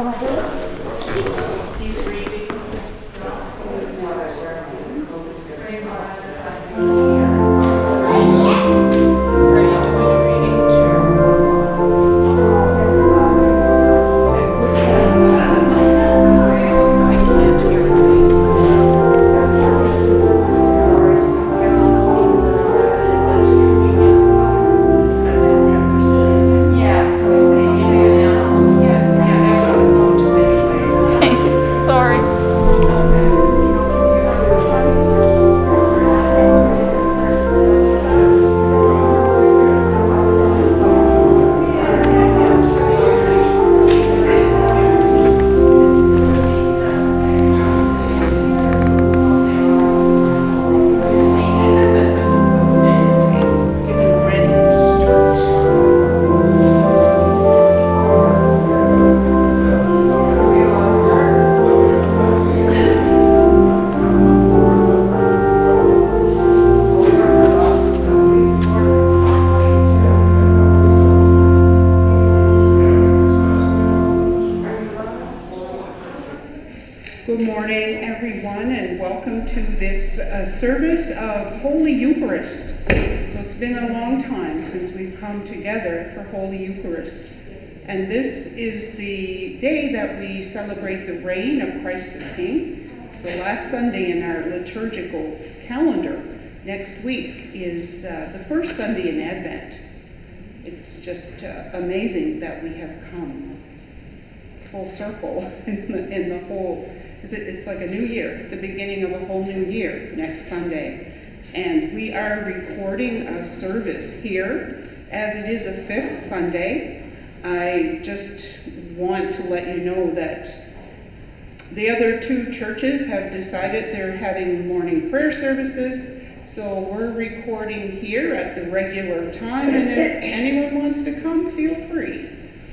He's reading. Service of Holy Eucharist. So it's been a long time since we've come together for Holy Eucharist. And this is the day that we celebrate the reign of Christ the King. It's the last Sunday in our liturgical calendar. Next week is the first Sunday in Advent. It's just amazing that we have come full circle in the whole. It's like a new year, the beginning of a whole new year next Sunday. And we are recording a service here, as it is a fifth Sunday. I just want to let you know that the other two churches have decided they're having morning prayer services, so we're recording here at the regular time, and if anyone wants to come, feel free.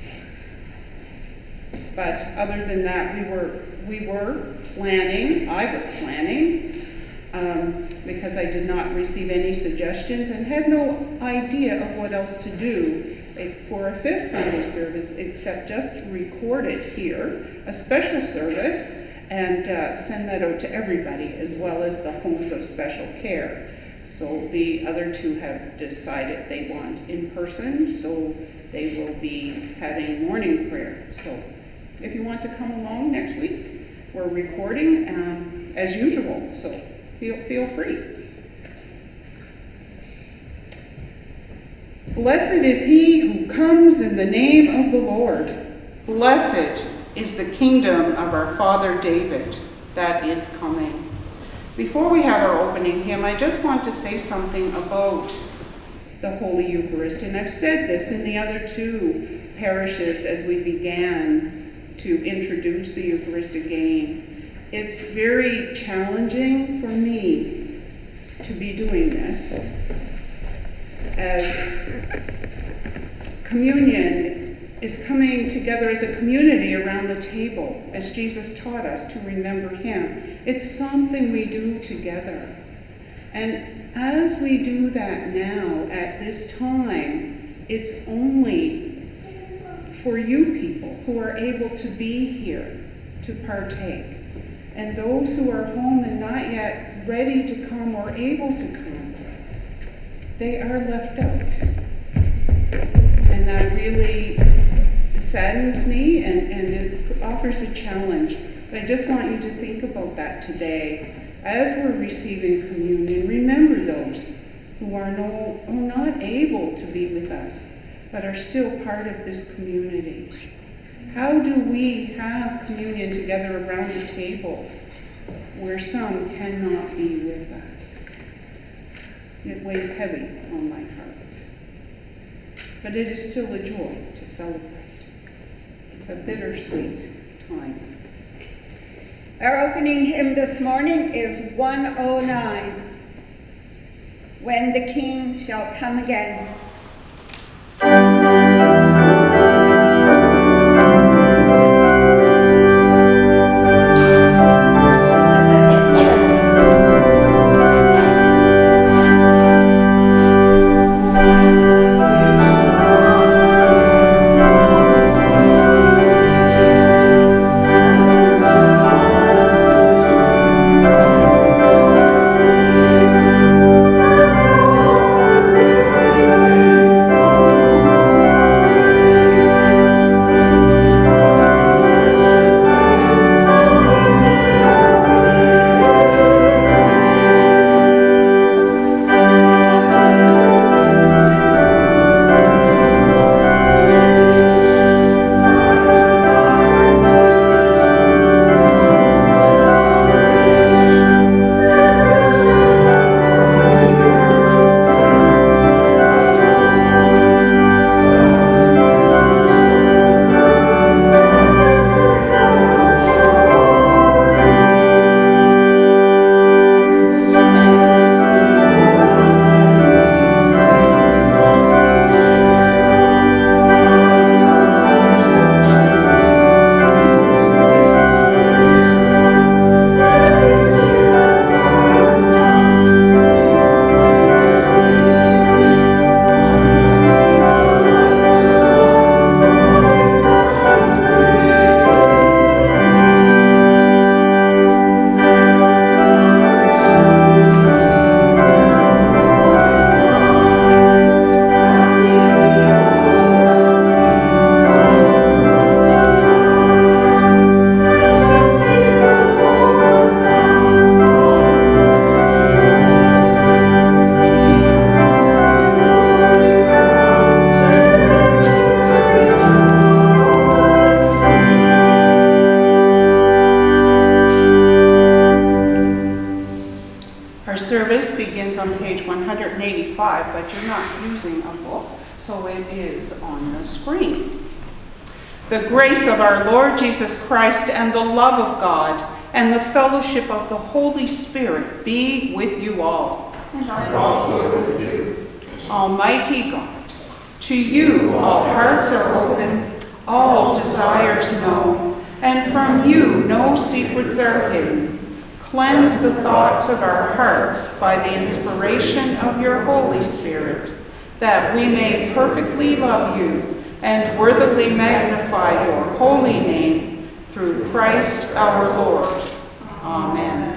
But other than that, we were planning, I was planning, because I did not receive any suggestions and had no idea of what else to do for a fifth Sunday service except just record it here, a special service, and send that out to everybody, as well as the homes of special care. So the other two have decided they want in person, so they will be having morning prayer. So if you want to come along next week, we're recording as usual, so feel free. Blessed is he who comes in the name of the Lord. Blessed is the kingdom of our father David that is coming. Before we have our opening hymn, I just want to say something about the Holy Eucharist, and I've said this in the other two parishes as we began to introduce the Eucharist again. It's very challenging for me to be doing this, as communion is coming together as a community around the table, as Jesus taught us to remember him. It's something we do together. And as we do that now, at this time, it's only for you people who are able to be here to partake. And those who are home and not yet ready to come or able to come, they are left out. And that really saddens me, and it offers a challenge. But I just want you to think about that today. As we're receiving communion, remember those who are not able to be with us, but are still part of this community. How do we have communion together around the table where some cannot be with us? It weighs heavy on my heart. But it is still a joy to celebrate. It's a bittersweet time. Our opening hymn this morning is 109, When the King Shall Come Again. begins on page 185, but you're not using a book, so it is on the screen. The grace of our Lord Jesus Christ and the love of God and the fellowship of the Holy Spirit be with you all. And also with you. Almighty God, to you all hearts are open, all desires known, and from you no secrets are hidden. Cleanse the thoughts of our hearts by the inspiration of your Holy Spirit, that we may perfectly love you and worthily magnify your holy name, through Christ our Lord. Amen.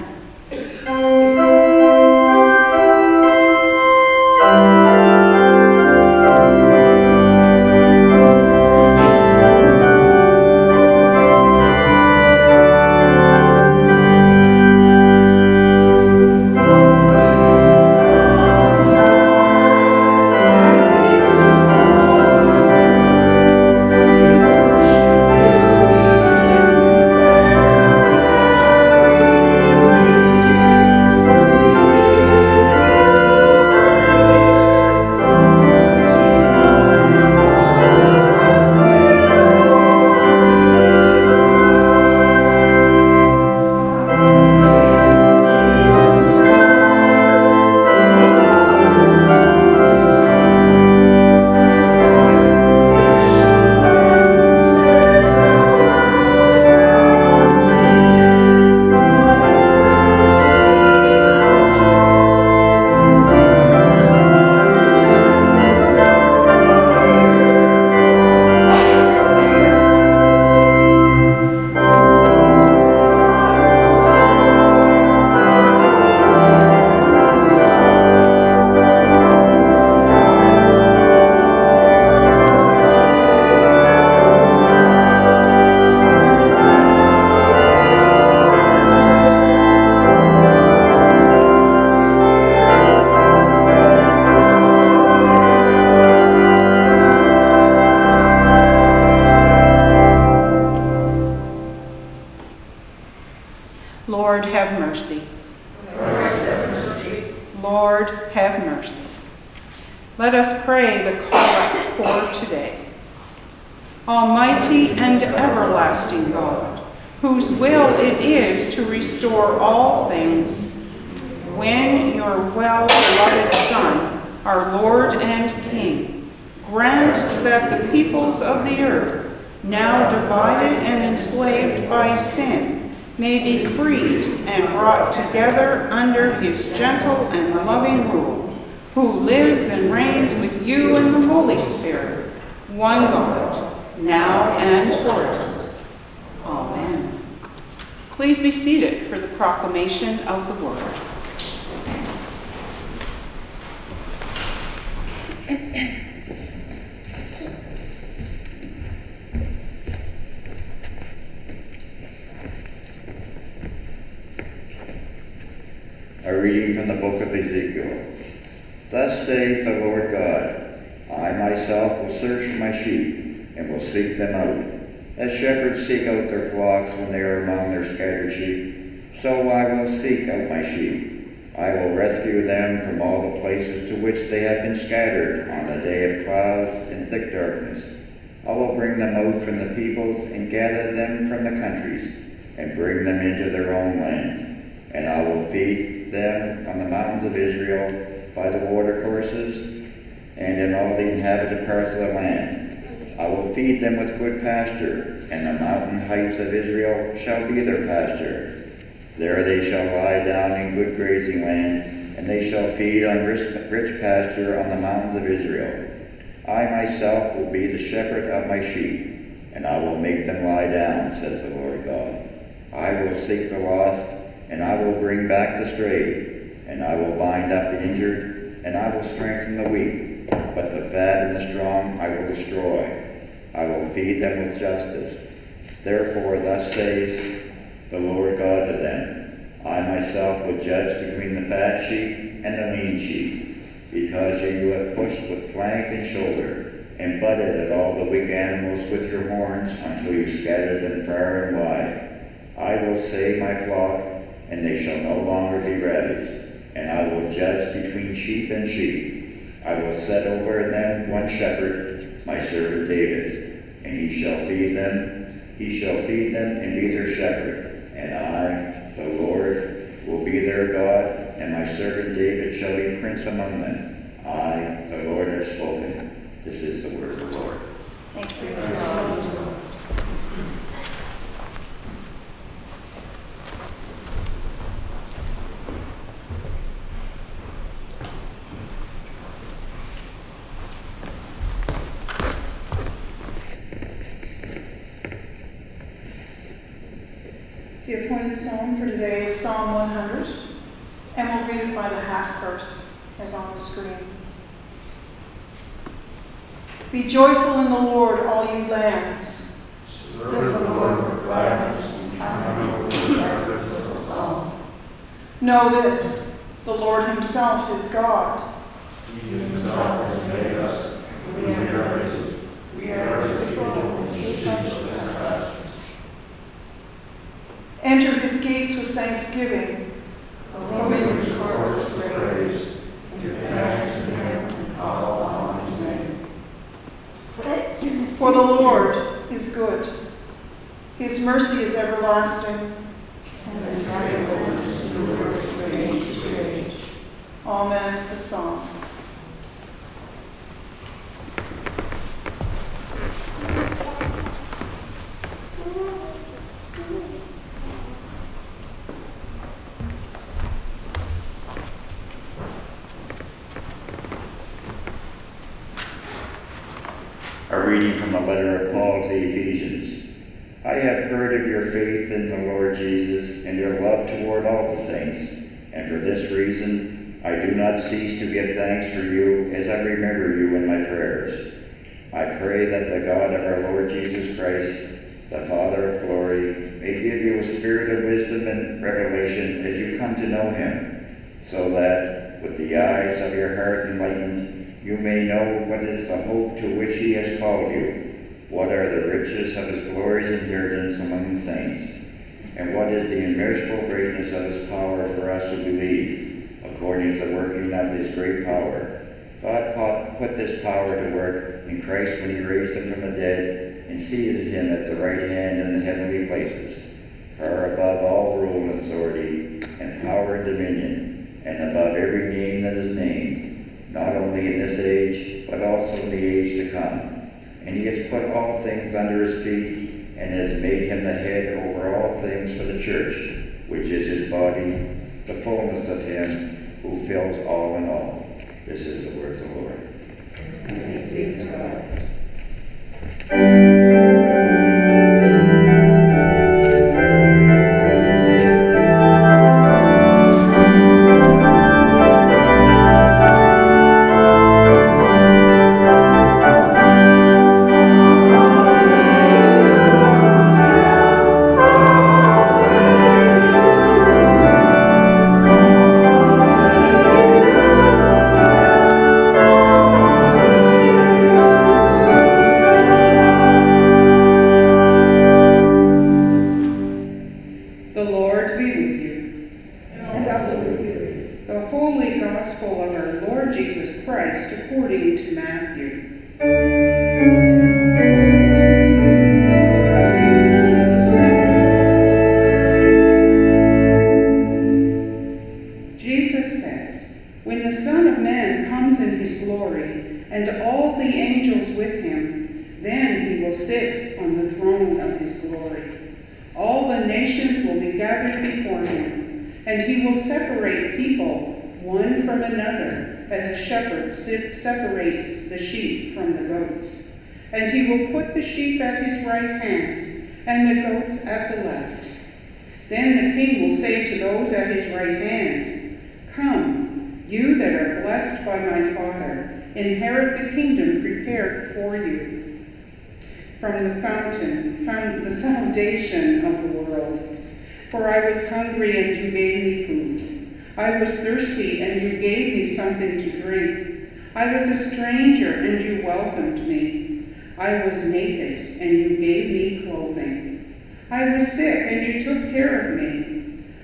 Lord, have mercy. Lord, have mercy. Let us pray the collect for today. Almighty and everlasting God, whose will it is to restore all things, when your well-beloved Son, our Lord and King, grant that the peoples of the earth, now divided and enslaved by sin, may be freed and brought together under his gentle and loving rule, who lives and reigns with you in the Holy Spirit, one God, now and forever. Amen. Please be seated for the proclamation of the word. A reading from the book of Ezekiel. Thus says the Lord God, I myself will search for my sheep, and will seek them out. As shepherds seek out their flocks when they are among their scattered sheep, so I will seek out my sheep. I will rescue them from all the places to which they have been scattered on the day of clouds and thick darkness. I will bring them out from the peoples and gather them from the countries, and bring them into their own land. And I will feed them on the mountains of Israel by the watercourses and in all the inhabited parts of the land. I will feed them with good pasture, and the mountain heights of Israel shall be their pasture. There they shall lie down in good grazing land, and they shall feed on rich pasture on the mountains of Israel. I myself will be the shepherd of my sheep, and I will make them lie down, says the Lord God. I will seek the lost, and I will bring back the strayed, and I will bind up the injured, and I will strengthen the weak, but the fat and the strong I will destroy. I will feed them with justice. Therefore thus says the Lord God to them, I myself will judge between the fat sheep and the lean sheep, because you have pushed with flank and shoulder, and butted at all the weak animals with your horns until you scattered them far and wide. I will save my flock, and they shall no longer be ravaged. and I will judge between sheep and sheep. I will set over them one shepherd, my servant David, and he shall feed them. He shall feed them and be their shepherd. And I, the Lord, will be their God, and my servant David shall be prince among them. I, the Lord, have spoken. This is the word of the Lord. Thanks be to God. The appointed psalm for today is Psalm 100, and we'll read it by the half verse as on the screen. Be joyful in the Lord, all you lands. Serve the Lord with gladness, and with the psalms. Know this, the Lord himself is God. He himself has made us, we are his. We are his people, and sheep of his pasture. Enter his gates with thanksgiving. Go into his courts with praise. Give thanks to him and call on his name. For the Lord is good. His mercy is everlasting. And his faithfulness endures from age to age. Amen. The Psalm. A reading from the letter of Paul to the Ephesians. I have heard of your faith in the Lord Jesus and your love toward all the saints, and for this reason I do not cease to give thanks for you as I remember you in my prayers. I pray that the God of our Lord Jesus Christ, the Father of glory, may give you a spirit of wisdom and revelation as you come to know him, so that, with the eyes of your heart enlightened, you may know what is the hope to which he has called you, what are the riches of his glorious inheritance among the saints, and what is the immeasurable greatness of his power for us who believe, according to the working of his great power. God put this power to work in Christ when he raised him from the dead and seated him at the right hand in the heavenly places, far above all rule and authority and power and dominion, and above every name that is named, not only in this age, but also in the age to come. And he has put all things under his feet, and has made him the head over all things for the church, which is his body, the fullness of him who fills all in all. This is the word of the Lord. Thanks be to God. According to Matthew. Jesus said, "When the Son of Man comes in his glory, and all the angels with him, then he will sit on the throne of his glory. All the nations will be gathered before him, and he will separate people one from another, as a shepherd separates the sheep from the goats. And he will put the sheep at his right hand, and the goats at the left. Then the king will say to those at his right hand, 'Come, you that are blessed by my Father, inherit the kingdom prepared for you from the foundation of the world. For I was hungry, and you gave me food. I was thirsty, and you gave me something to drink. I was a stranger, and you welcomed me. I was naked, and you gave me clothing. I was sick, and you took care of me.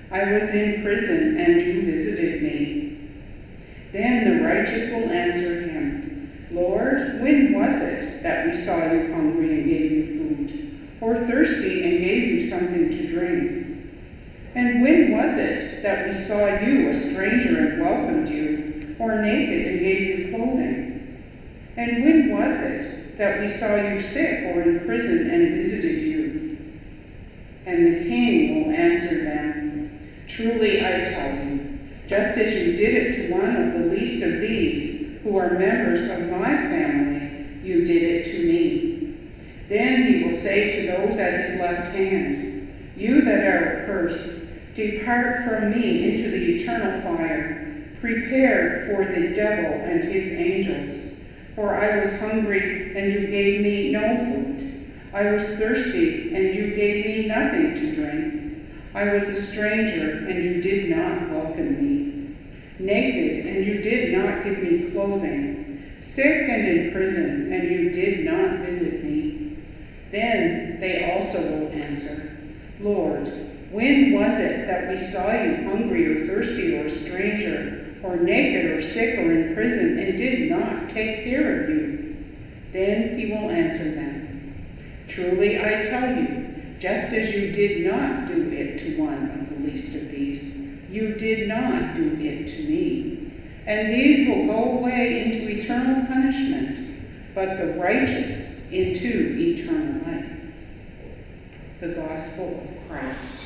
I was in prison, and you visited me. Then the righteous will answer him, Lord, when was it that we saw you hungry and gave you food, or thirsty and gave you something to drink? And when was it that we saw you a stranger and welcomed you, or naked and gave you clothing? And when was it that we saw you sick or in prison and visited you? And the king will answer them, Truly I tell you, just as you did it to one of the least of these, who are members of my family, you did it to me. Then he will say to those at his left hand, You that are accursed, depart from me into the eternal fire, prepared for the devil and his angels. For I was hungry, and you gave me no food. I was thirsty, and you gave me nothing to drink. I was a stranger, and you did not welcome me. Naked, and you did not give me clothing. Sick and in prison, and you did not visit me. Then they also will answer, Lord, when was it that we saw you hungry or thirsty or a stranger, or naked or sick or in prison, and did not take care of you? Then he will answer them, Truly I tell you, just as you did not do it to one of the least of these, you did not do it to me. And these will go away into eternal punishment, but the righteous into eternal life. The Gospel of Christ.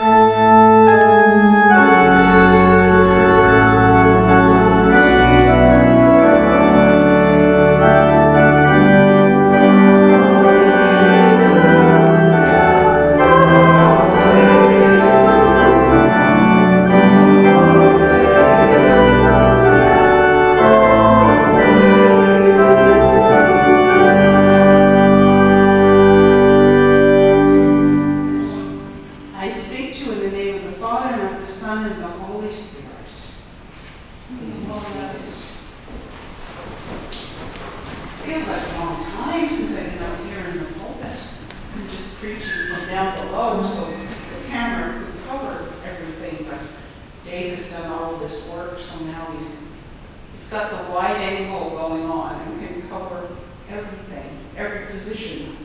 Feels like a long time since I've been out here in the pulpit. I'm just preaching from down below, so the camera could cover everything, but Dave has done all of this work, so now he's got the wide angle going on and can cover everything, every position.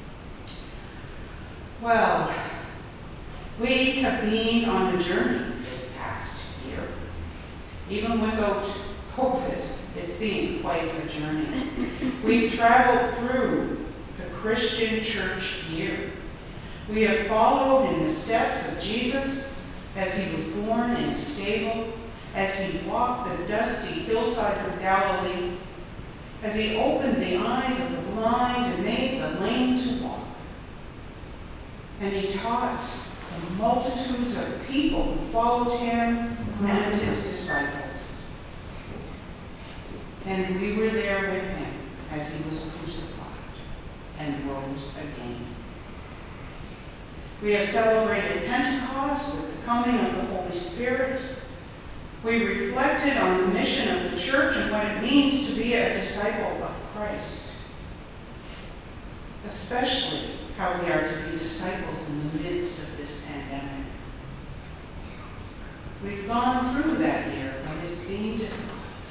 Well, we have been on a journey this past year. Even without COVID, it's been quite a journey. We've traveled through the Christian church year. We have followed in the steps of Jesus as he was born in a stable, as he walked the dusty hillsides of Galilee, as he opened the eyes of the blind and made the lame to walk. And he taught the multitudes of people who followed him and his disciples. And we were there with him as he was crucified and rose again. We have celebrated Pentecost with the coming of the Holy Spirit. We reflected on the mission of the church and what it means to be a disciple of Christ, especially how we are to be disciples in the midst of this pandemic. We've gone through that year, but it's been difficult.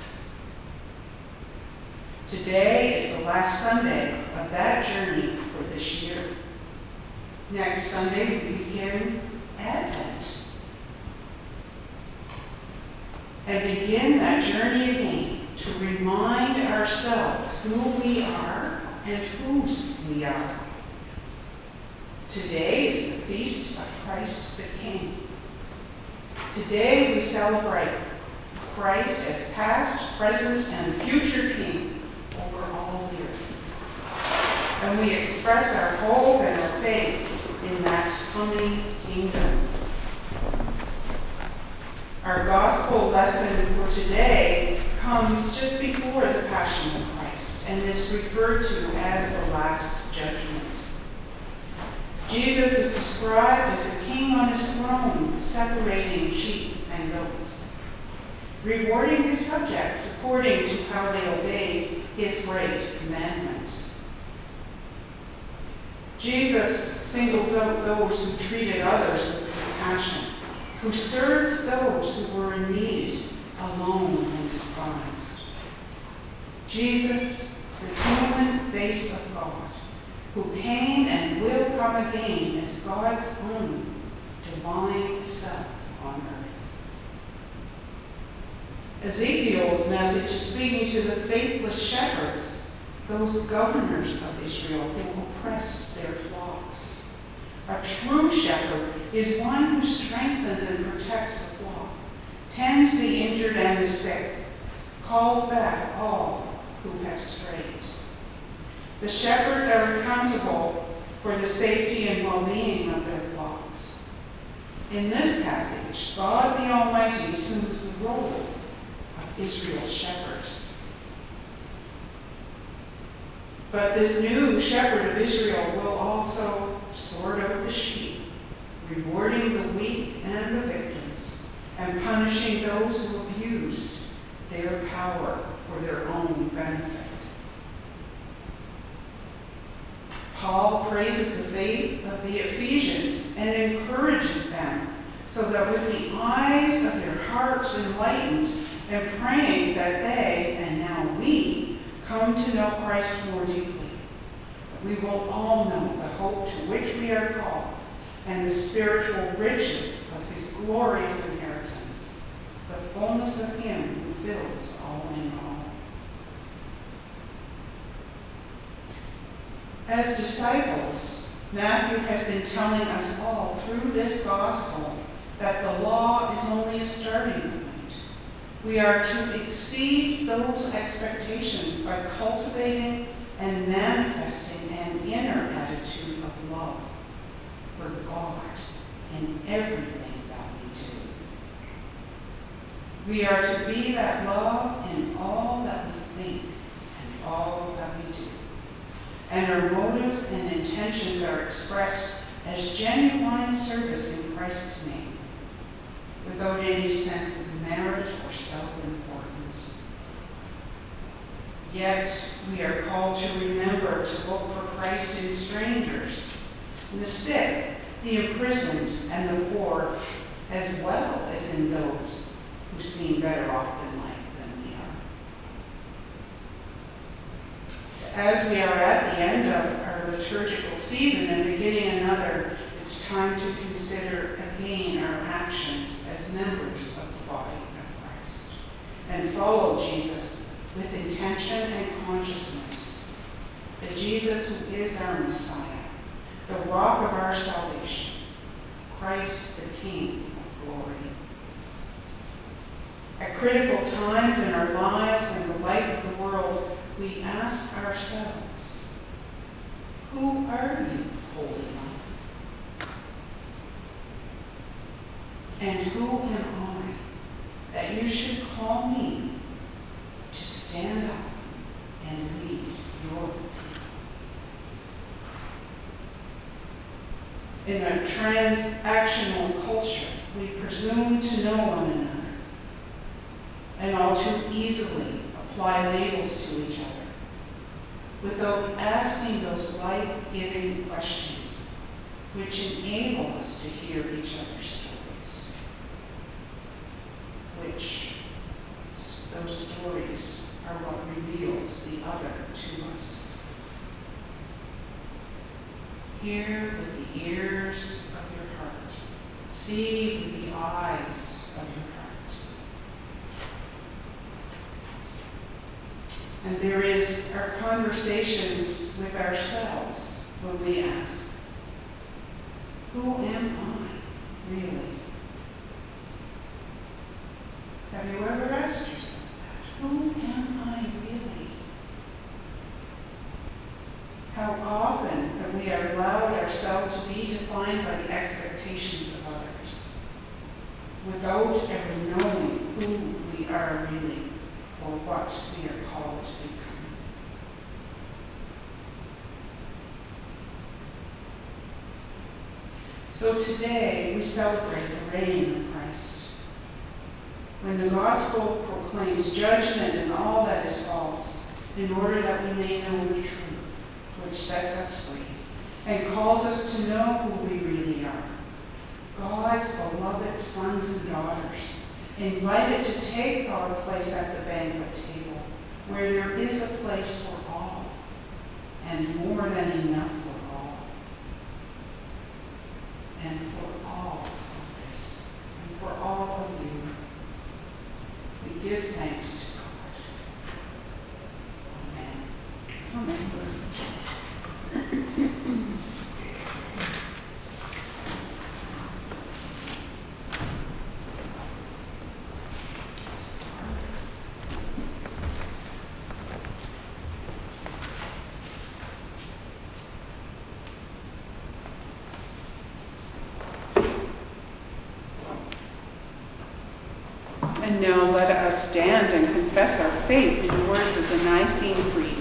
Today is the last Sunday of that journey for this year. Next Sunday we begin Advent and begin that journey again to remind ourselves who we are and whose we are. Today is the feast of Christ the King. Today we celebrate Christ as past, present, and future King over all the earth. And we express our hope and our faith in that coming kingdom. Our gospel lesson for today comes just before the Passion of Christ and is referred to as the Last Judgment. Jesus is described as a king on his throne, separating sheep and goats, rewarding his subjects according to how they obeyed his great commandment. Jesus singles out those who treated others with compassion who served those who were in need, alone and despised. Jesus, the human face of God, who came and will come again as God's own divine self on earth. Ezekiel's message is speaking to the faithless shepherds, those governors of Israel who oppressed their flocks. A true shepherd is one who strengthens and protects the flock, tends the injured and the sick, calls back all who have strayed. The shepherds are accountable for the safety and well-being of their flocks. In this passage, God the Almighty assumes the role of Israel's shepherd. But this new shepherd of Israel will also sort out the sheep, rewarding the weak and the victims, and punishing those who abused their power for their own benefit. Paul praises the faith of the Ephesians and encourages them so that with the eyes of their hearts enlightened and praying that they, and now we, come to know Christ more deeply, that we will all know the hope to which we are called and the spiritual riches of his glorious inheritance, the fullness of him who fills all in all. As disciples, Matthew has been telling us all through this gospel that the law is only a starting point. We are to exceed those expectations by cultivating and manifesting an inner attitude of love for God in everything that we do. We are to be that love in all that we think and all that we do. And our motives and intentions are expressed as genuine service in Christ's name, without any sense of merit or self-importance. Yet, we are called to remember to look for Christ in strangers, in the sick, the imprisoned, and the poor, as well as in those who seem better off in life than we are. As we are at the end of our liturgical season and beginning another, it's time to consider again our actions as members of the body of Christ and follow Jesus with intention and consciousness. The Jesus who is our Messiah, the rock of our salvation, Christ the King of glory. At critical times in our lives and the light of the world, we ask ourselves, who are you, Holy One? And who am I that you should call me to stand up and lead your people? In a transactional culture, we presume to know one another and all too easily apply labels to each other without asking those life-giving questions which enable us to hear each other's stories. Those stories are what reveals the other to us. Hear with the ears of your heart. See with the eyes of your heart. And there is our conversations with ourselves when we ask, who am I really? Have you ever asked yourself that? Who am I really? How often have we allowed ourselves to be defined by the expectations of others, without ever knowing who we are really or what we are called to become? So today we celebrate the reign of Christ. When the gospel proclaims judgment and all that is false, in order that we may know the truth, which sets us free, and calls us to know who we really are, God's beloved sons and daughters, invited to take our place at the banquet table, where there is a place for all, and more than enough for all, and for all of this, and for all of you. We give thanks to God. Amen. Amen. And now let us stand and confess our faith in the words of the Nicene Creed.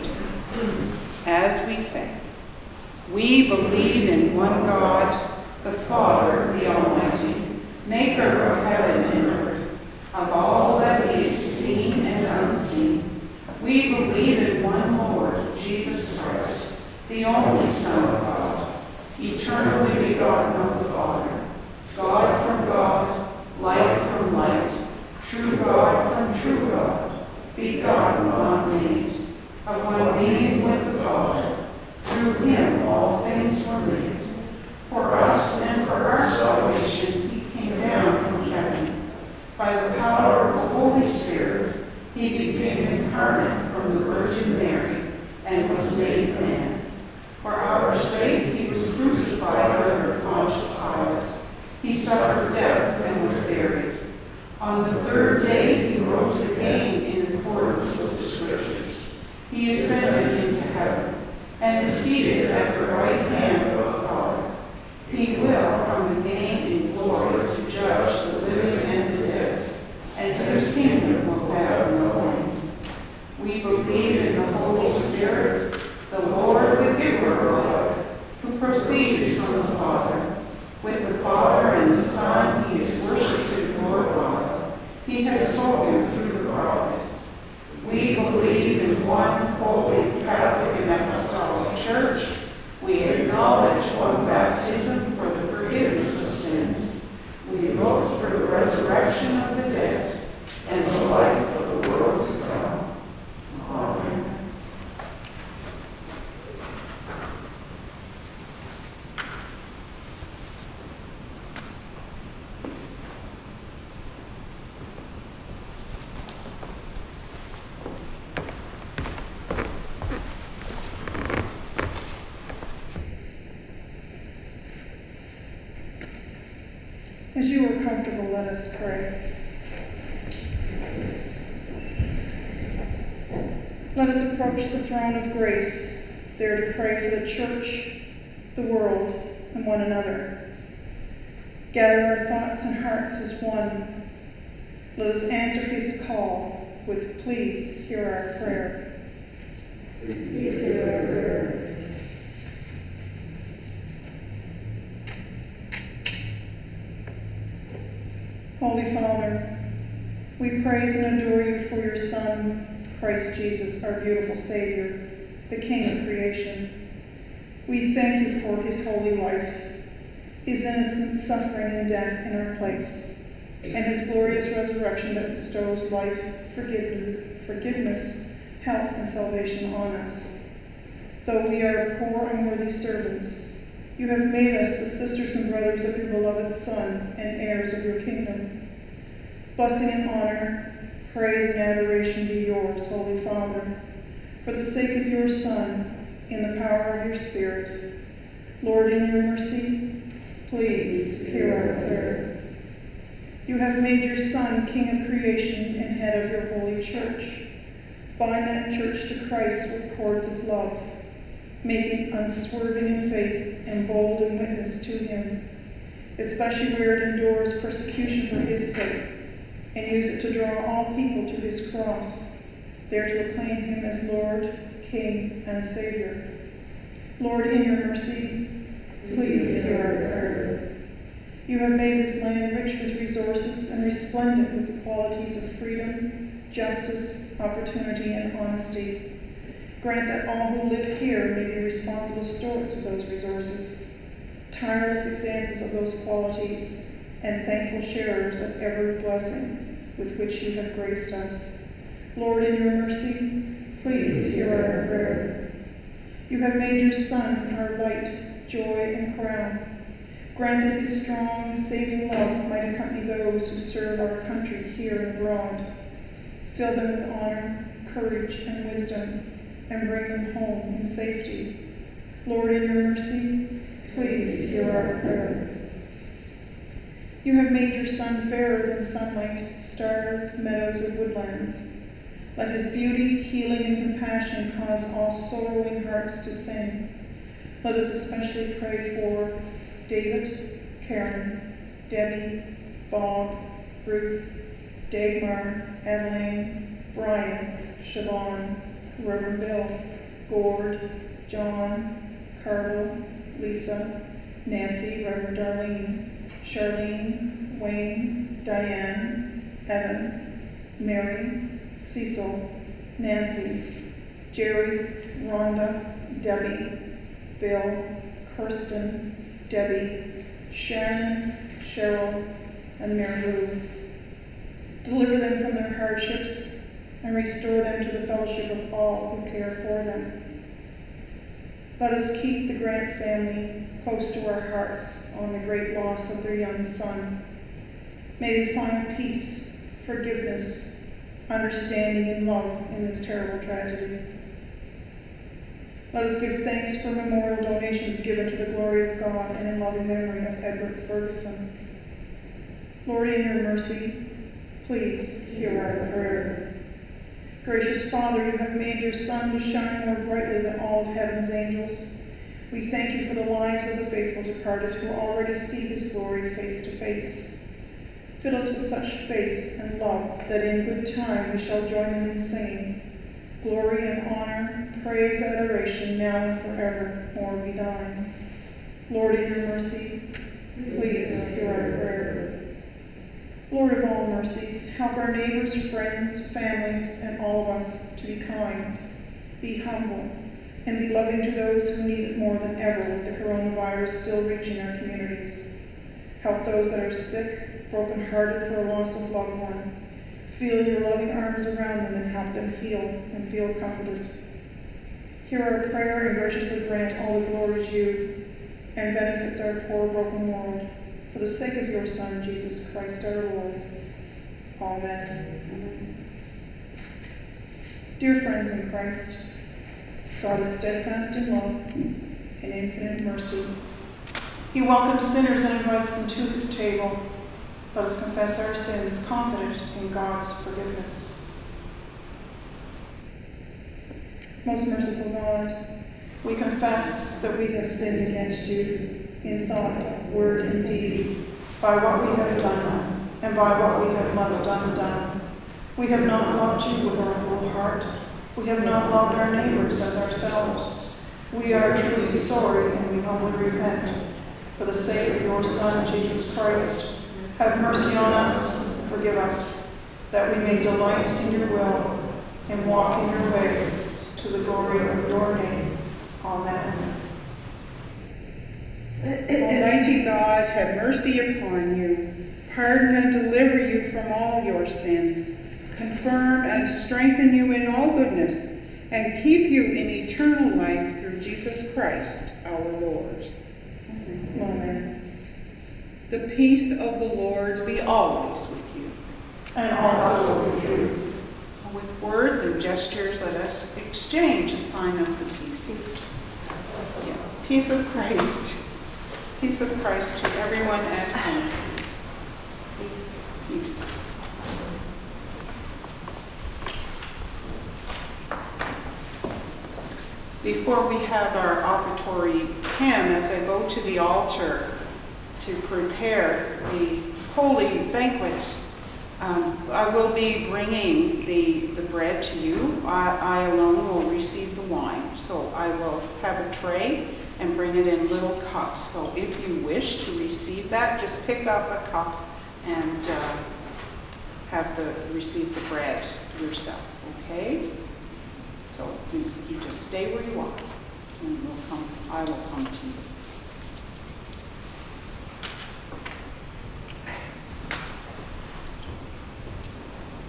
As we say, we believe in one God, the Father, the Almighty, maker of heaven and earth, of all that is seen and unseen. We believe in one Lord, Jesus Christ, the only Son of God, eternally begotten of the Father, God from God, light from light, true God from true God, begotten, not made, of one being with the Father. Through him all things were made. For us and for our salvation he came down from heaven. By the power of the Holy Spirit, he became incarnate from the Virgin Mary and was made man. For our sake he was crucified under Pontius Pilate. He suffered death and was buried. On the third day he rose again in accordance with the Scriptures. He ascended into heaven and is seated at the right hand of the Father. He will come again in glory to judge the living and the dead, and his kingdom will have no end. We believe in the Holy Spirit, the Lord, the giver of life, who proceeds from the Father. With the Father and the Son he is worshipped and glorified. He has spoken through the prophets. We believe in one holy, Catholic, and Apostolic Church. We acknowledge one baptism for the forgiveness of sins. We look for the resurrection of the dead and the life of the world to come. Amen. As you are comfortable, let us pray. Let us approach the throne of grace, there to pray for the church, the world, and one another. Gather our thoughts and hearts as one. Let us answer his call with, please hear our prayer. Please hear our prayer. Holy Father, we praise and adore you for your Son, Christ Jesus, our beautiful Savior, the King of creation. We thank you for his holy life, his innocent suffering and death in our place, and his glorious resurrection that bestows life, forgiveness, health, and salvation on us. Though we are poor and unworthy servants, you have made us the sisters and brothers of your beloved Son and heirs of your kingdom. Blessing and honor, praise and adoration be yours, Holy Father, for the sake of your Son, in the power of your Spirit. Lord, in your mercy, please hear our prayer. You have made your Son King of creation and head of your holy church. Bind that church to Christ with cords of love, making unswerving in faith and bold in witness to him, especially where it endures persecution for his sake, and use it to draw all people to his cross, there to acclaim him as Lord, King, and Savior. Lord, in your mercy, please hear our prayer. You have made this land rich with resources and resplendent with the qualities of freedom, justice, opportunity, and honesty. Grant that all who live here may be responsible stewards of those resources, tireless examples of those qualities, and thankful sharers of every blessing with which you have graced us. Lord, in your mercy, please hear our prayer. You have made your Son our light, joy, and crown. Granted his strong, saving love might accompany those who serve our country here and abroad. Fill them with honor, courage, and wisdom, and bring them home in safety. Lord, in your mercy, please hear our prayer. You have made your Son fairer than sunlight, stars, meadows, and woodlands. Let his beauty, healing, and compassion cause all sorrowing hearts to sing. Let us especially pray for David, Karen, Debbie, Bob, Ruth, Dagmar, Adeline, Brian, Siobhan, Reverend Bill, Gord, John, Carlo, Lisa, Nancy, Reverend Darlene, Charlene, Wayne, Diane, Evan, Mary, Cecil, Nancy, Jerry, Rhonda, Debbie, Bill, Kirsten, Debbie, Sharon, Cheryl, and Mary Lou. Deliver them from their hardships and restore them to the fellowship of all who care for them. Let us keep the Grant family close to our hearts on the great loss of their young son. May they find peace, forgiveness, understanding, and love in this terrible tragedy. Let us give thanks for memorial donations given to the glory of God and in loving memory of Edward Ferguson. Lord, in your mercy, please hear our prayer. Gracious Father, you have made your Son to shine more brightly than all of heaven's angels. We thank you for the lives of the faithful departed who already see his glory face to face. Fill us with such faith and love that in good time we shall join them in singing, glory and honor, praise, adoration, now and forever, more be thine. Lord, in your mercy, please hear our prayer. Lord of all mercies, help our neighbors, friends, families, and all of us to be kind, be humble, and be loving to those who need it more than ever with the coronavirus still reaching our communities. Help those that are sick, brokenhearted for a loss of loved one. Feel your loving arms around them and help them heal and feel comforted. Hear our prayer and graciously grant all the glories you and benefits our poor broken world. For the sake of your Son, Jesus Christ our Lord. Amen. Dear friends in Christ, God is steadfast in love and infinite mercy. He welcomes sinners and invites them to his table. Let us confess our sins, confident in God's forgiveness. Most merciful God, we confess that we have sinned against you in thought, word, and deed, by what we have done, and by what we have left undone. We have not loved you with our whole heart. We have not loved our neighbors as ourselves. We are truly sorry, and we humbly repent. For the sake of your Son, Jesus Christ, have mercy on us, and forgive us, that we may delight in your will and walk in your ways, to the glory of your name. Amen. Almighty God, have mercy upon you, pardon and deliver you from all your sins, confirm and strengthen you in all goodness, and keep you in eternal life through Jesus Christ our Lord. Amen. The peace of the Lord be always with you. And also with you. With words and gestures, let us exchange a sign of the peace. Yeah. Peace of Christ. Peace of Christ to everyone at home. Peace. Peace. Before we have our offertory hymn, as I go to the altar to prepare the holy banquet, I will be bringing the bread to you. I alone will receive the wine. So I will have a tray and bring it in little cups. So if you wish to receive that, just pick up a cup and receive the bread yourself, okay? So you just stay where you are, and I will come to you.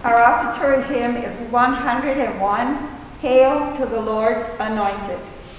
Our offertory hymn is 101, Hail to the Lord's Anointed.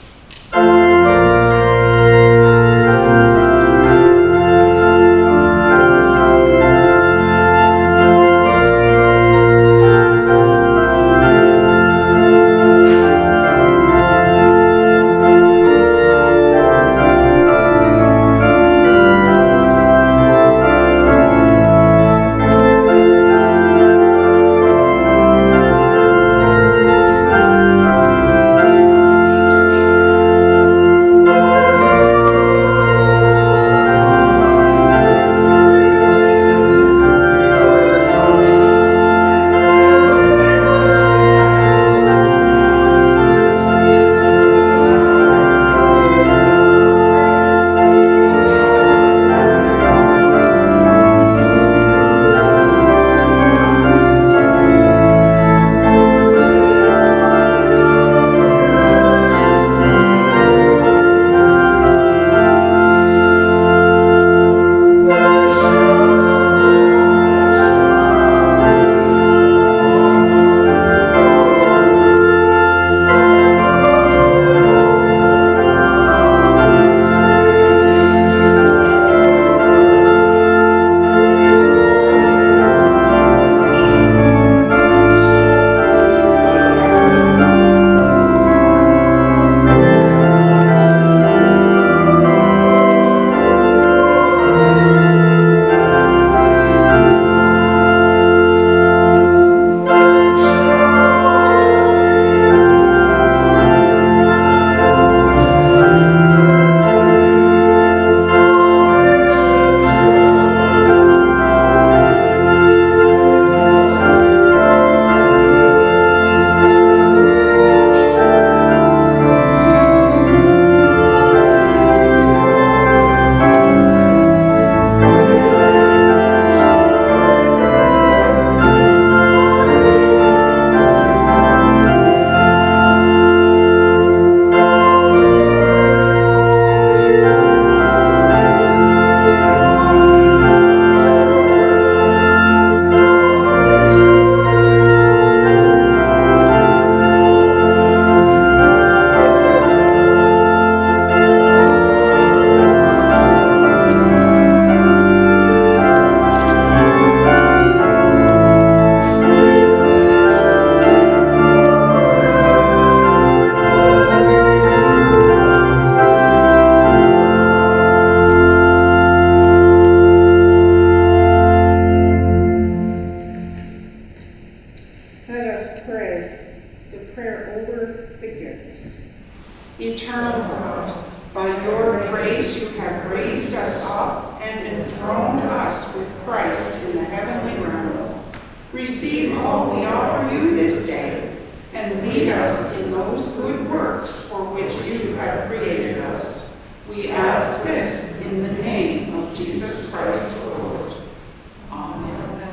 Eternal God, by your grace you have raised us up and enthroned us with Christ in the heavenly realms. Receive all we offer you this day, and lead us in those good works for which you have created us. We ask this in the name of Jesus Christ, the Lord. Amen.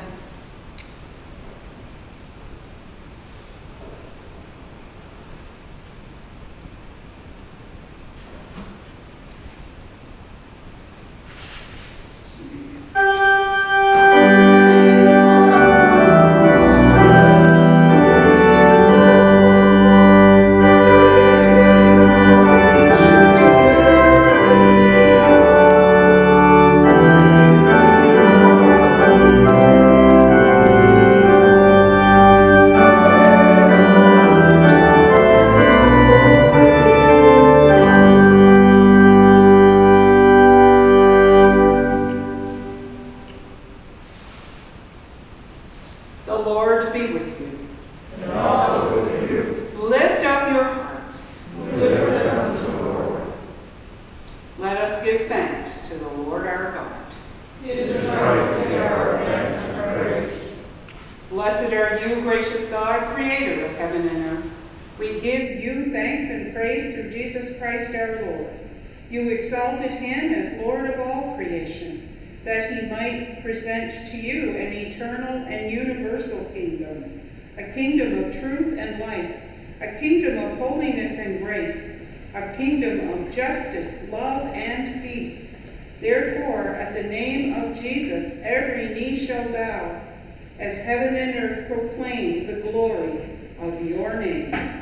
The Lord be with you. And also with you. Lift up your hearts. Lift them to the Lord. Let us give thanks to the Lord our God. It is right to give our thanks and praise. Blessed are you, gracious God, creator of heaven and earth. We give you thanks and praise through Jesus Christ our Lord. You exalted him as Lord of all creation, that he might present to you an eternal and universal kingdom, a kingdom of truth and life, a kingdom of holiness and grace, a kingdom of justice, love, and peace. Therefore, at the name of Jesus, every knee shall bow, as heaven and earth proclaim the glory of your name.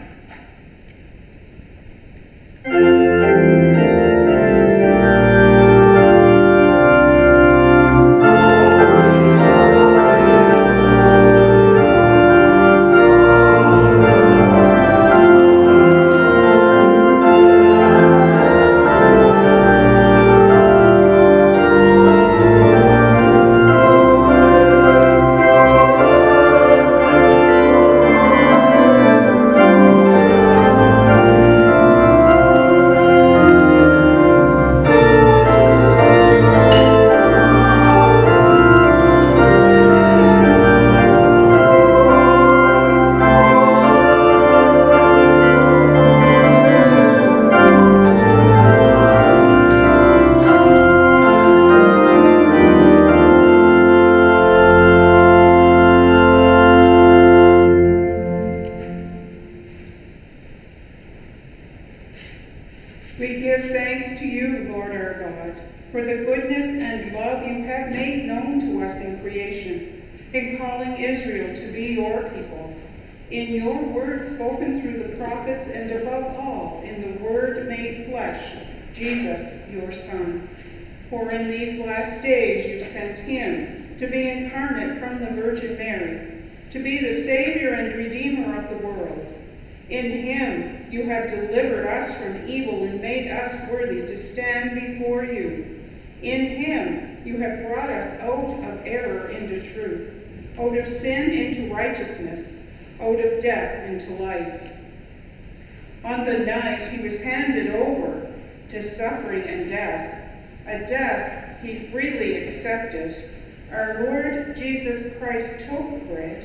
We give thanks to you, Lord our God, for the goodness and love you have made known to us in creation, in calling Israel to be your people, in your word spoken through the prophets, and above all, in the word made flesh, Jesus, your Son. For in these last days you sent him to be incarnate from the Virgin Mary, to be the Savior and Redeemer of the world. In him you have delivered us from evil and made us worthy to stand before you. In him you have brought us out of error into truth, out of sin into righteousness, out of death into life. On the night he was handed over to suffering and death, a death he freely accepted, our Lord Jesus Christ took bread,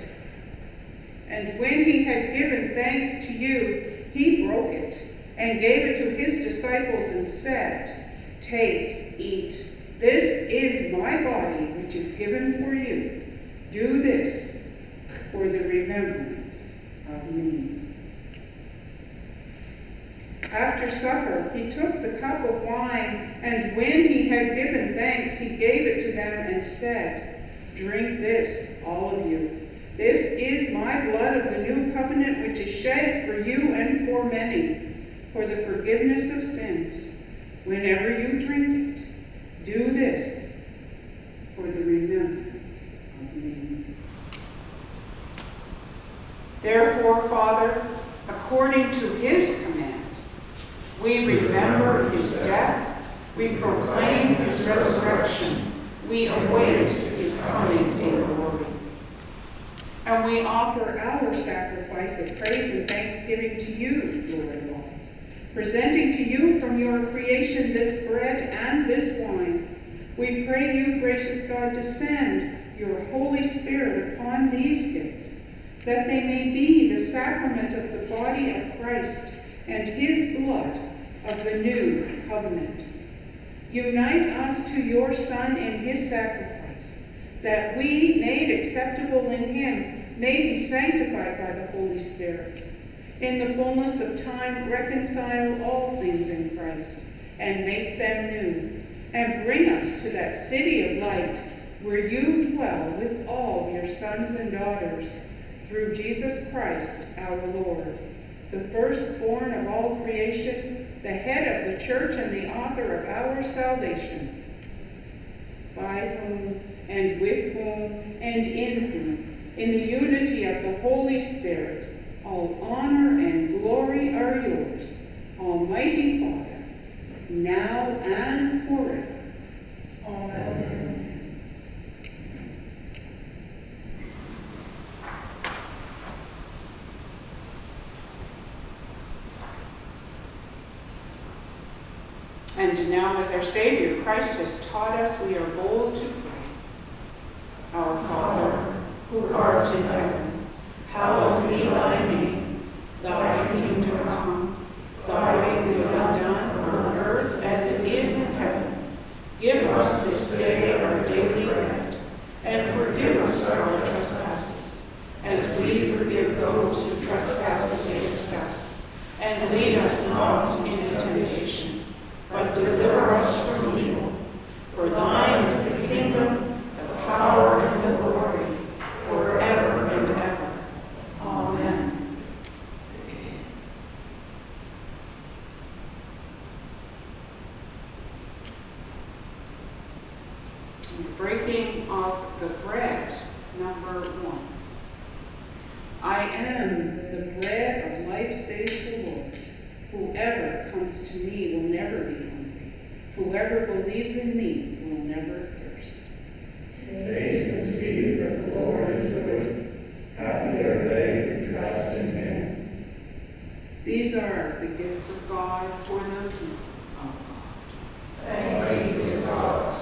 and when he had given thanks to you, he broke it and gave it to his disciples and said, "Take, eat. This is my body, which is given for you. Do this for the remembrance of me." After supper, he took the cup of wine, and when he had given thanks, he gave it to them and said, "Drink this, all of you. This is my blood of the new covenant, which is shed for you and for many, for the forgiveness of sins. Whenever you drink it, do this for the remembrance of me." Therefore, Father, according to his command, we remember his death, we proclaim his resurrection, we await his coming in glory. And we offer our sacrifice of praise and thanksgiving to you, Lord God, presenting to you from your creation this bread and this wine. We pray you, gracious God, to send your Holy Spirit upon these gifts, that they may be the sacrament of the body of Christ and his blood of the new covenant. Unite us to your Son in his sacrifice, that we, made acceptable in him, may be sanctified by the Holy Spirit. In the fullness of time, reconcile all things in Christ, and make them new, and bring us to that city of light, where you dwell with all your sons and daughters, through Jesus Christ our Lord, the firstborn of all creation, the head of the church and the author of our salvation, by whom, and with whom, and in whom, in the unity of the Holy Spirit, all honor and glory are yours, Almighty Father, now and forever. Amen. And now, as our Savior Christ has taught us, we are bold to pray. Our Father, who art in heaven, hallowed be thy name. Thy kingdom come, thy will be done on earth as it is in heaven. Give us this day our daily bread, and forgive us our trespasses, as we forgive those who trespass against us. And lead us not into temptation, but deliver us from evil. For thine is the kingdom, the power, and the glory, of the bread, number 1. I am the bread of life, says the Lord. Whoever comes to me will never be hungry. Whoever believes in me will never thirst. Taste and see that the Lord is good. Happy are they who trust in him. These are the gifts of God for the people of God. Thanks be to God.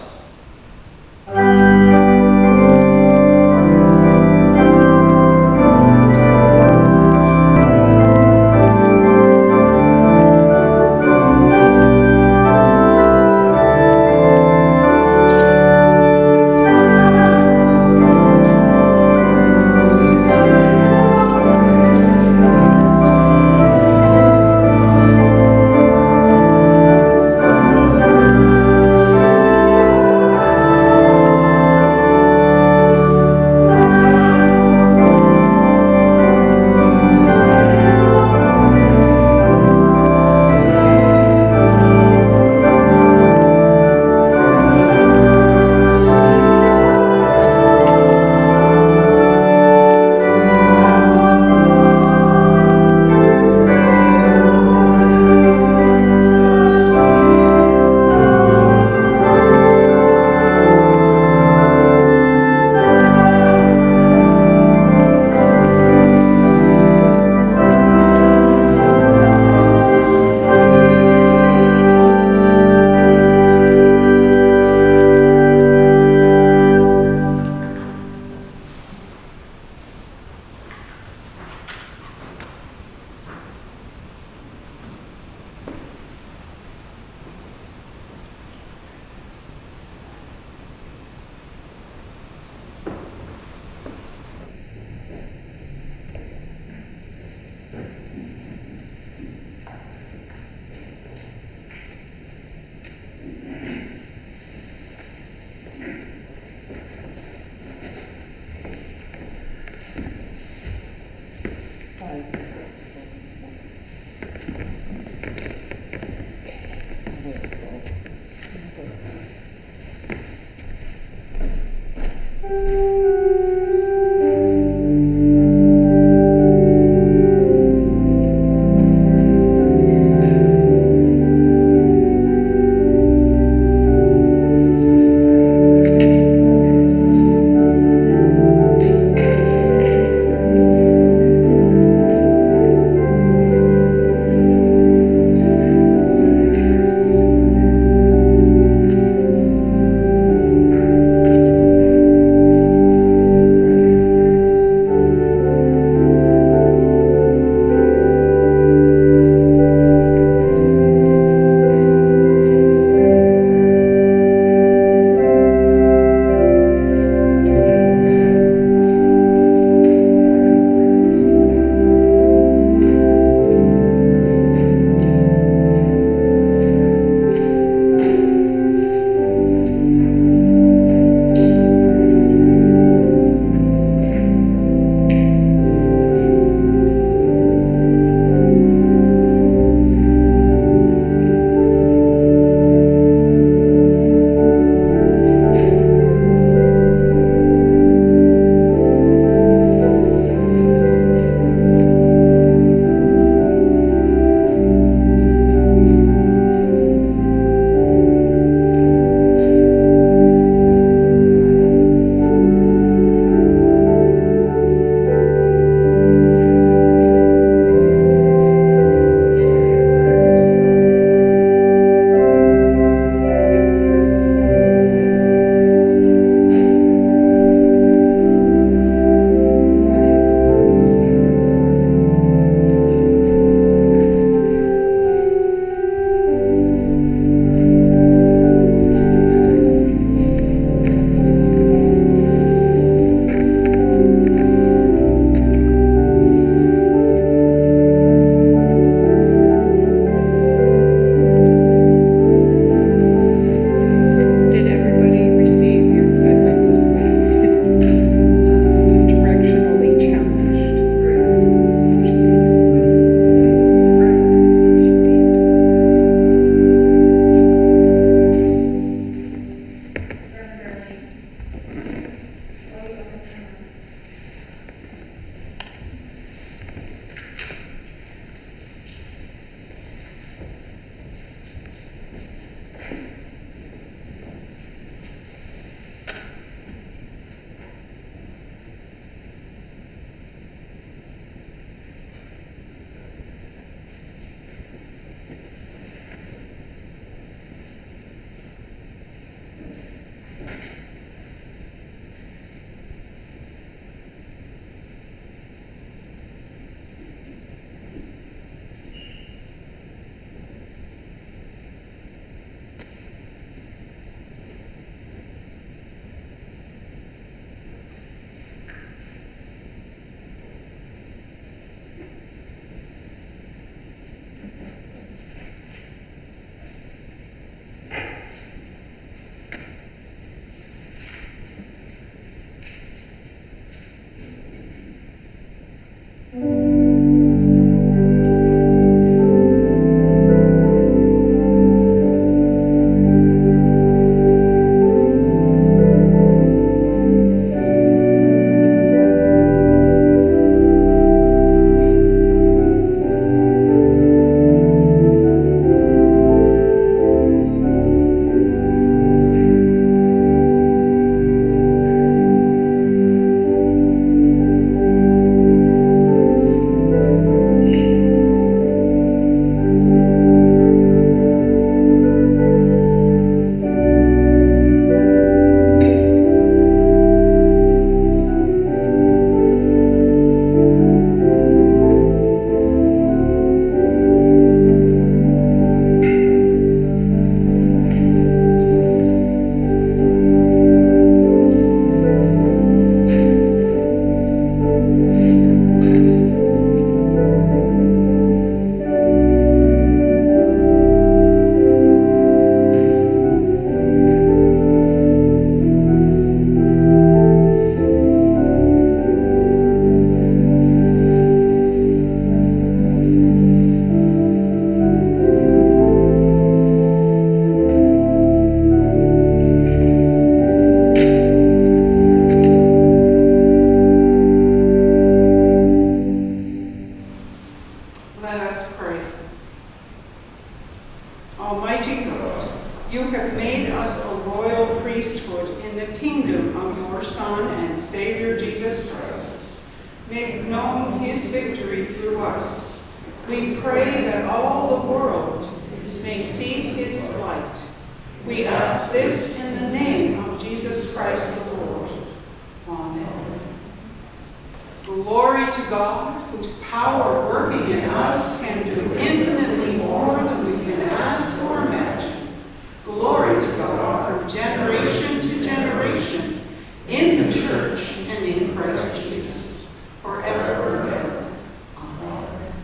Savior Jesus Christ. Make known his victory through us. We pray that all the world may see his light. We ask this in the name of Jesus Christ the Lord. Amen. Glory to God, whose power working in us can do infinitely more than we can ask or imagine. Glory to God from generation to generation, in the church and in Christ Jesus, forever and ever. Amen.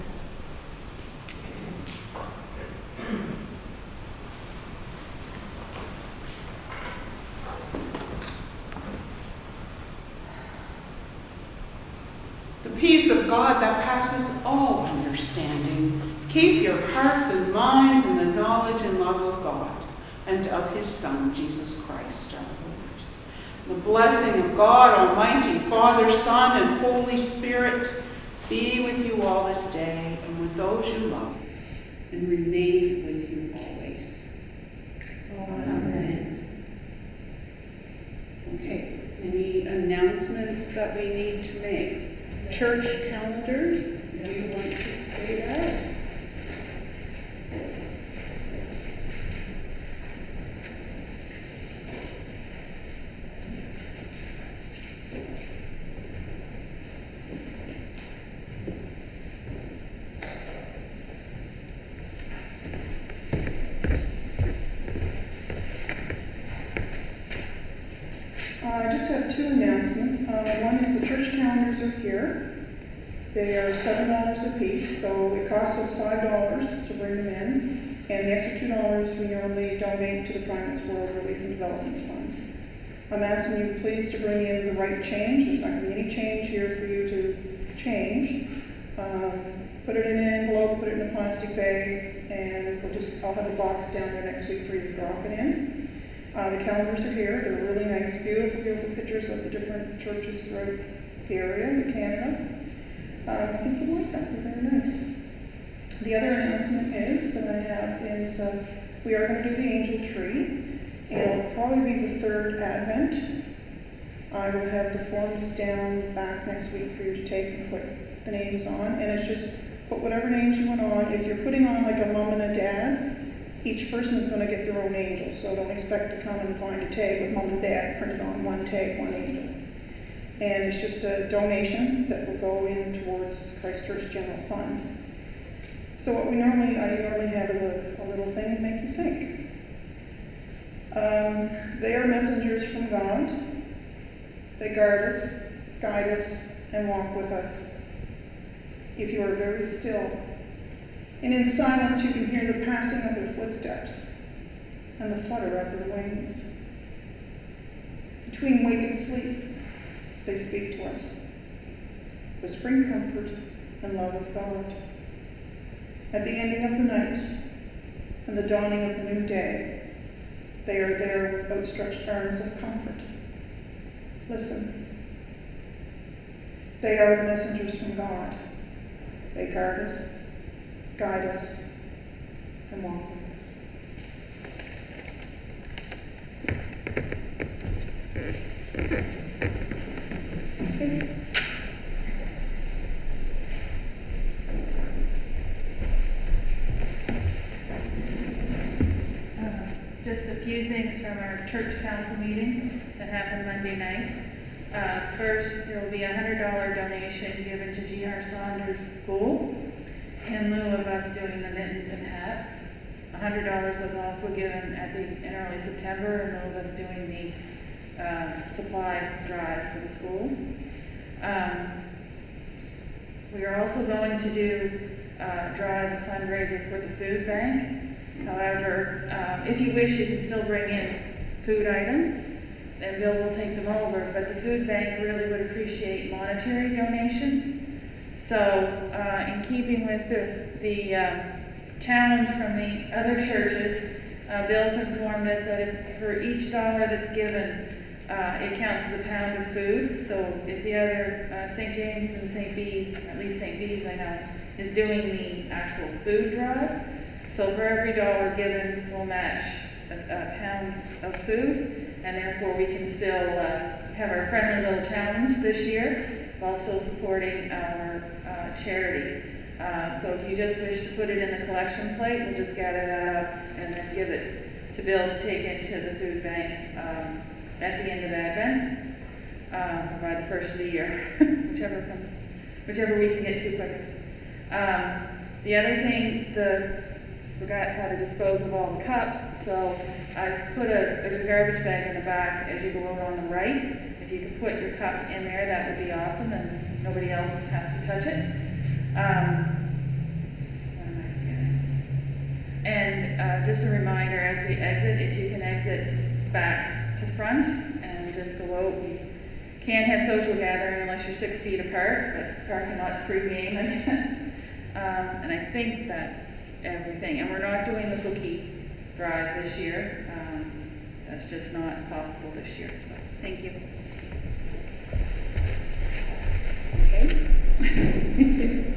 The peace of God that passes all understanding, keep your hearts and minds in the knowledge and love of God and of his Son, Jesus Christ our Lord. The blessing of God Almighty, Father, Son, and Holy Spirit be with you all this day and with those you love, and remain with you always. Amen. Okay, any announcements that we need to make? Church calendars, do you want to say that? I just have two announcements. One is the church calendars are here. They are $7 a piece, so it costs us $5 to bring them in. And the extra $2 we normally donate to the Primates World Relief and Development Fund. I'm asking you please to bring in the right change. There's not going to be any change here for you to change. Put it in an envelope, put it in a plastic bag, and I'll have a box down there next week for you to drop it in. The calendars are here. They're really nice, beautiful, beautiful pictures of the different churches throughout the area, in Canada. I think you'll like that. They're very nice. The other announcement that I have is we are going to do the angel tree. It'll probably be the third Advent. I will have the forms down the back next week for you to take and put the names on. And it's just put whatever names you want on. If you're putting on like a mom and a dad, each person is going to get their own angel, so don't expect to come and find a tag with mom and dad printed on one tag, one angel. And it's just a donation that will go in towards Christ Church General Fund. So what I normally have is a little thing to make you think. They are messengers from God. They guard us, guide us, and walk with us. If you are very still, and in silence you can hear the passing of their footsteps and the flutter of their wings. Between wake and sleep, they speak to us, whispering comfort and love of God. At the ending of the night and the dawning of the new day, they are there with outstretched arms of comfort. Listen. They are the messengers from God. They guard us, guide us, and walk with us. Okay. Just a few things from our church council meeting that happened Monday night. First, there will be a $100 donation given to G.R. Saunders School in lieu of us doing the mittens and hats. $100 was also given in early September in lieu of us doing the supply drive for the school. We are also going to do drive a fundraiser for the food bank. However, if you wish, you can still bring in food items, and Bill will take them over. But the food bank really would appreciate monetary donations. So, in keeping with the challenge from the other churches, Bill's informed us that for each dollar that's given, it counts as a pound of food. So, if the other St. James and St. Bees, at least St. Bees I know, is doing the actual food drive. So for every dollar given, we'll match a pound of food, and therefore we can still have our friendly little challenge this year while still supporting our charity. So if you just wish to put it in the collection plate, we'll just gather that up and then give it to Bill to take into the food bank at the end of Advent, or by the first of the year, whichever we can get to quickest. The other thing, forgot how to dispose of all the cups, so I there's a garbage bag in the back as you go out on the right. If you could put your cup in there, that would be awesome, and nobody else has to touch it. What am I forgetting? And just a reminder, as we exit, if you can exit back to front and just go out. We can't have social gathering unless you're 6 feet apart, but parking lot's free game, I guess. And I think that's everything. And we're not doing the cookie drive this year. That's just not possible this year. So thank you. Okay.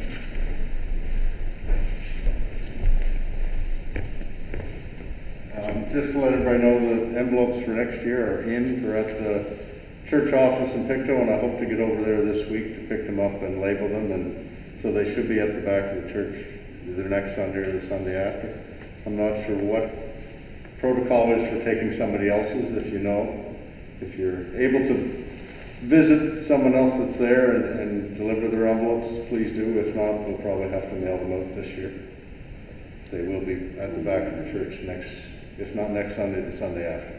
Just to let everybody know, the envelopes for next year are in. They're at the church office in Pictou, and I hope to get over there this week to pick them up and label them. And so they should be at the back of the church either next Sunday or the Sunday after. I'm not sure what protocol is for taking somebody else's. If you know, if you're able to visit someone else that's there and deliver their envelopes, please do. If not, we'll probably have to mail them out this year. They will be at the back of the church if not next Sunday, the Sunday after.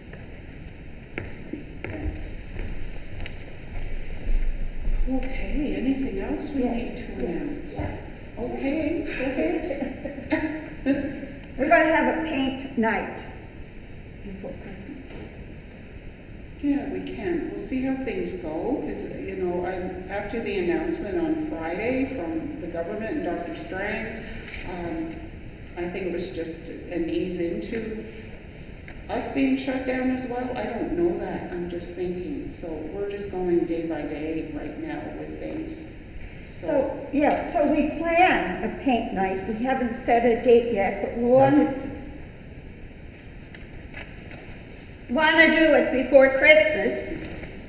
Okay, anything else we need to announce? Okay, go ahead. We're going to have a paint night before Christmas. Yeah, we can. We'll see how things go. After the announcement on Friday from the government and Dr. Strang, I think it was just an ease into us being shut down as well. I don't know that. I'm just thinking. So we're just going day by day right now with things. So we plan a paint night. We haven't set a date yet, but we want to do it before Christmas.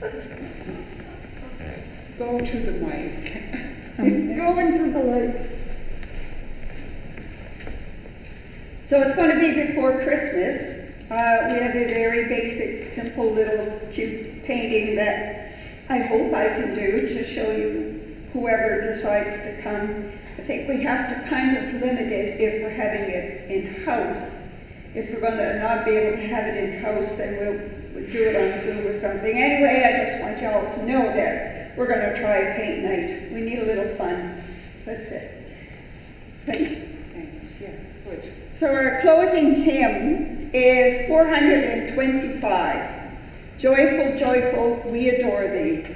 Go to the mic. Go into the light. So it's going to be before Christmas. We have a very basic, simple little cute painting that I hope I can do to show you whoever decides to come. I think we have to kind of limit it if we're having it in-house. If we're going to not be able to have it in-house, then we'll do it on Zoom or something. Anyway, I just want y'all to know that we're going to try a paint night. We need a little fun. That's it. Thanks. Yeah, good. So our closing hymn is 425. Joyful, joyful, we adore thee.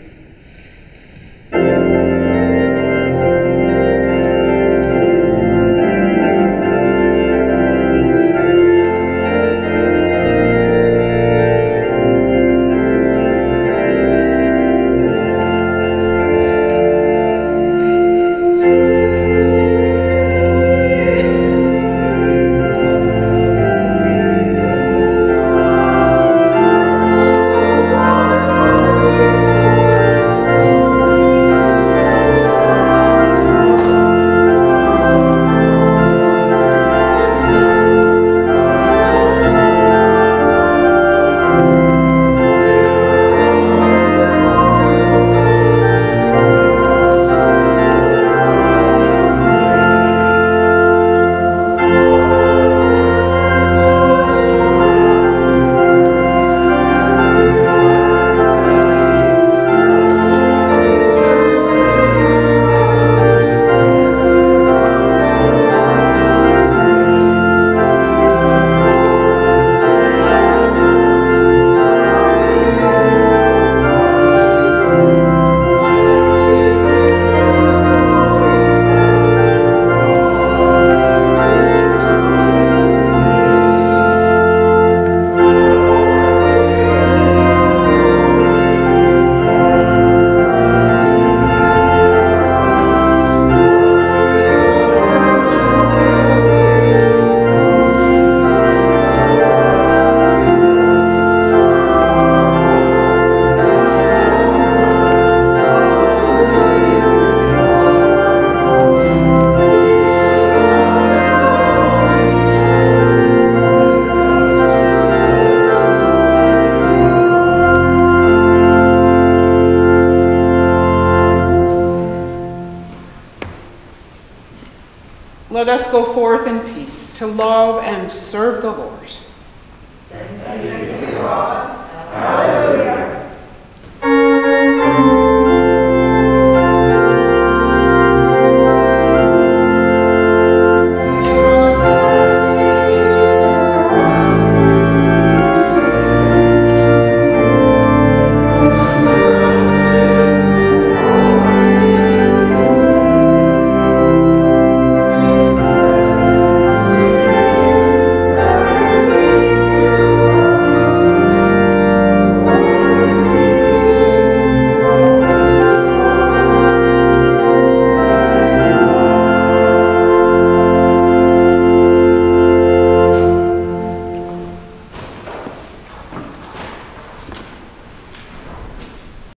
Let us go forth in peace to love and serve the Lord. Thanks be to God.